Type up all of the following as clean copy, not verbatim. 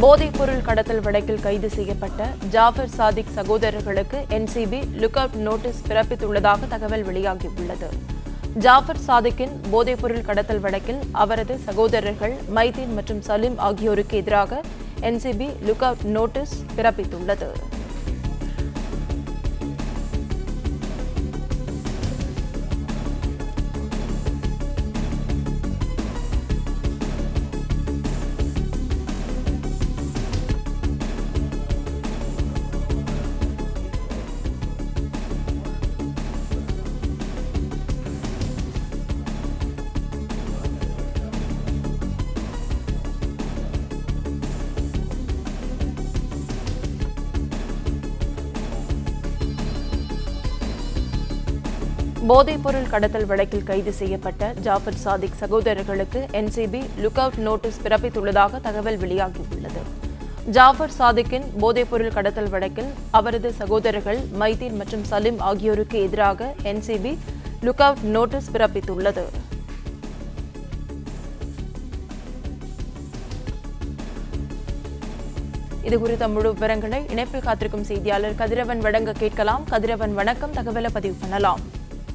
போதைப்பொருள் கடத்தல் வழக்கில் கைது செய்யப்பட்ட ஜாஃபர் சாதிக் சகோதரர்களுக்கு என்சிபி லுக் அவுட் நோட்டீஸ் பிறப்பித்துள்ளதாக தகவல் வெளியாகியுள்ளது. ஜாஃபர் சாதிக்கின் போதைப்பொருள் கடத்தல் வழக்கில் அவரது சகோதரர்கள் மைதீன் மற்றும் சலீம் ஆகியோருக்கு எதிராக என்சிபி லுக் அவுட் நோட்டீஸ் பிறப்பித்துள்ளது. போதைப்பொருள் கடத்தல் வழக்கில் கைது செய்யப்பட்ட ஜாஃபர் சாதிக் சகோதரர்களுக்கு என்சிபி லுக் அவுட் நோட்டீஸ் பிறப்பித்துள்ளதாக தகவல் வெளியாகியுள்ளது. ஜாஃபர் சாதிக்கின் போதைப்பொருள் கடத்தல் வழக்கில் அவரது சகோதரர்கள் மைதீன் மற்றும் சலீம் ஆகியோருக்கு எதிராக என்சிபி லுக் அவுட் நோட்டீஸ் பிறப்பித்துள்ளது. இதுகுறித்த முழு விவரங்களை இணைப்பில் காத்திருக்கும் செய்தியாளர் கதிரவன் வழங்க கேட்கலாம். கதிரவன் வணக்கம், தகவலை பதிவு பண்ணலாம்.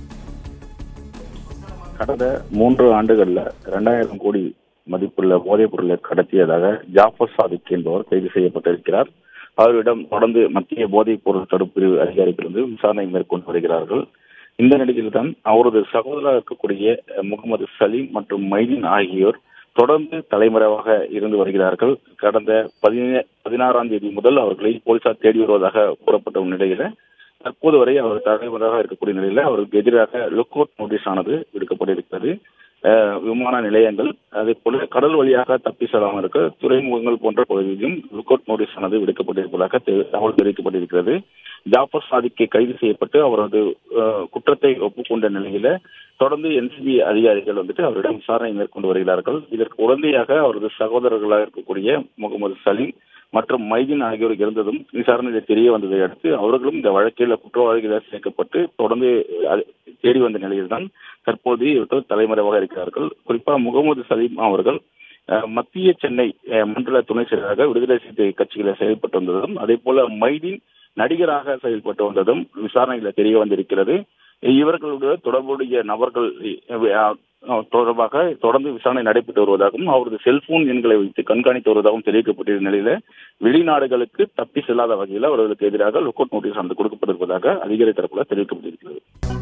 கடந்த 3 ஆண்டுகள்ல 2000 கோடி மதிப்புள்ள போதைப் பொருளை கடத்தியதாக ஜாஃபர் சாதிக் என்பவர் கைது செய்யப்பட்டிருக்கிறார். அவரிடம் தொடர்ந்து மத்திய போதைப் பொருள் தடுப்பு பிரிவு அதிகாரிகளிருந்து விசாரணை மேற்கொண்டு வருகிறார்கள். இந்த நிலையில் தான் அவரது சகோதரராக இருக்கக்கூடிய முகமது சலீம் மற்றும் மைதீன் ஆகியோர் தொடர்ந்து தலைமறைவாக இருந்து வருகிறார்கள். கடந்த 16ஆம் தேதி முதல் அவர்களை போலீசார் தேடி வருவதாக கூறப்பட்ட நிலையில தற்போது வரை அவர் தலைவராக இருக்கக்கூடிய நிலையில அவருக்கு எதிராக லுக் அவுட் நோட்டீஸ் ஆனது விடுக்கப்பட்டிருக்கிறது. விமான நிலையங்கள், அதே போல கடல் வழியாக தப்பி செல்லாமல் இருக்க துறைமுகங்கள் போன்ற பகுதியிலும் லுக் அவுட் நோட்டீஸ் ஆனது விடுக்கப்பட்டிருப்பதாக தகவல் தெரிவிக்கப்பட்டிருக்கிறது. ஜாஃபர் சாதிக்கை கைது செய்யப்பட்டு அவரது குற்றத்தை ஒப்புக்கொண்ட நிலையில தொடர்ந்து என்சிபி அதிகாரிகள் அவரிடம் விசாரணை மேற்கொண்டு வருகிறார்கள். இதற்கு உடனடியாக அவரது சகோதரர்களாக இருக்கக்கூடிய முகமது சலீம் மற்றும் மைதீன் ஆகியோருக்கு இருந்ததும் விசாரணையில் தெரிய வந்ததை அடுத்து அவர்களும் இந்த வழக்கில் குற்றவாளிகளாக சேர்க்கப்பட்டு தொடர்ந்து தேடி வந்த நிலையில்தான் தற்போது இவர்கள் தலைமறைவாக இருக்கிறார்கள். குறிப்பாக முகமது சலீம் அவர்கள் மத்திய சென்னை மண்டல துணை செயலராக விடுதலை சிறுத்தை கட்சிகளை செயல்பட்டு வந்ததும், அதே போல மைதீன் நடிகராக செயல்பட்டு வந்ததும் விசாரணையில தெரிய வந்திருக்கிறது. இவர்களுடைய தொடர்புடைய நபர்கள் தொடர்பாக தொடர்ந்து விசாரணை நடைபெற்று வருவதாகவும் அவரது செல்போன் எண்களை வைத்து கண்காணித்து வருவதாகவும் தெரிவிக்கப்பட்டிருந்த நிலையில வெளிநாடுகளுக்கு தப்பி செல்லாத வகையில் அவர்களுக்கு எதிராக லுக் அவுட் நோட்டீஸ் கொடுக்கப்பட்டிருப்பதாக அதிகாரி தரப்புல தெரிவிக்கப்பட்டிருக்கிறது.